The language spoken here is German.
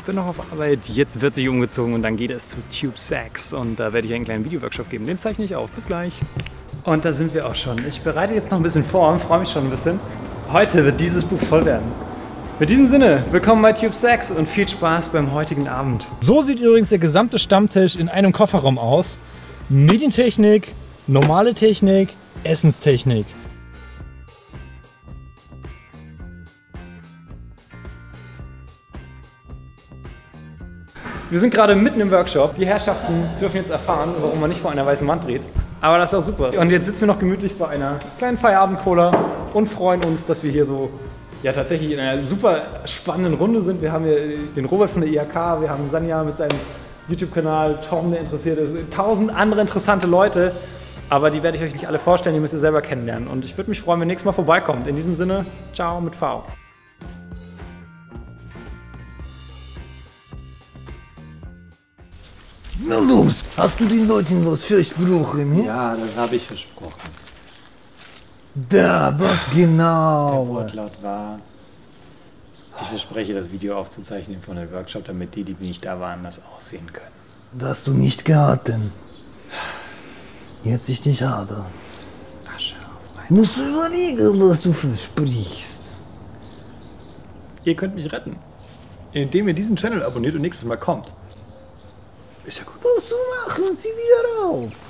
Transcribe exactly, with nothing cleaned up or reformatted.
bin noch auf Arbeit. Jetzt wird sich umgezogen und dann geht es zu TubeSax. Und da werde ich einen kleinen Videoworkshop geben. Den zeichne ich auf. Bis gleich. Und da sind wir auch schon. Ich bereite jetzt noch ein bisschen vor und freue mich schon ein bisschen. Heute wird dieses Buch voll werden. Mit diesem Sinne, willkommen bei TubeSax und viel Spaß beim heutigen Abend. So sieht übrigens der gesamte Stammtisch in einem Kofferraum aus. Medientechnik, normale Technik, Essenstechnik. Wir sind gerade mitten im Workshop. Die Herrschaften dürfen jetzt erfahren, warum man nicht vor einer weißen Wand dreht. Aber das ist auch super. Und jetzt sitzen wir noch gemütlich bei einer kleinen Feierabend-Cola und freuen uns, dass wir hier so ja tatsächlich in einer super spannenden Runde sind. Wir haben hier den Robert von der I H K, wir haben Sanja mit seinem YouTube-Kanal, Tom, der interessiert ist, tausend andere interessante Leute. Aber die werde ich euch nicht alle vorstellen, die müsst ihr selber kennenlernen. Und ich würde mich freuen, wenn ihr nächstes Mal vorbeikommt. In diesem Sinne, ciao mit V. Na los, hast du den Leuten was versprochen? Hm? Ja, das habe ich versprochen. Da, was genau? Der Wortlaut war, ich verspreche, das Video aufzuzeichnen von dem Workshop, damit die, die nicht da waren, das auch sehen können. Das hast du nicht geraten. Jetzt ich nicht habe. Asche auf mein... Musst du überlegen, was du versprichst. Ihr könnt mich retten, indem ihr diesen Channel abonniert und nächstes Mal kommt. Ist ja gut. Was du machen, zieh wieder auf.